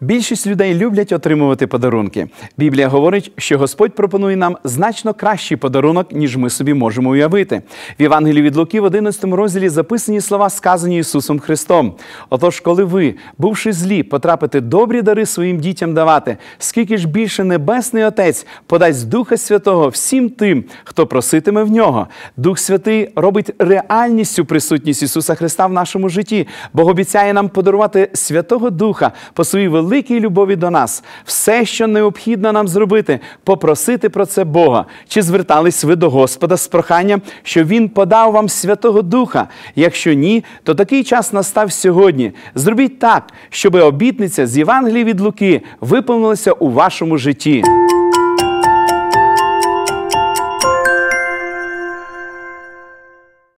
Більшість людей люблять отримувати подарунки. Біблія говорить, що Господь пропонує нам значно кращий подарунок, ніж ми собі можемо уявити. В Євангелії від Луки в 11 розділі записані слова, сказані Ісусом Христом. Отож, коли ви, бувши злі, потрапите добрі дари своїм дітям давати, скільки ж більше Небесний Отець подасть Духа Святого всім тим, хто проситиме в Нього. Дух Святий робить реальністю присутність Ісуса Христа в нашому житті. Бог обіцяє нам подарувати Святого Духа по своїй великій любові до нас. Все, що необхідно нам зробити, попросити про це Бога. Чи звертались ви до Господа з проханням, щоб Він подав вам Святого Духа? Якщо ні, то такий час настав сьогодні. Зробіть так, щоб обітниця з Євангелії від Луки виповнилася у вашому житті.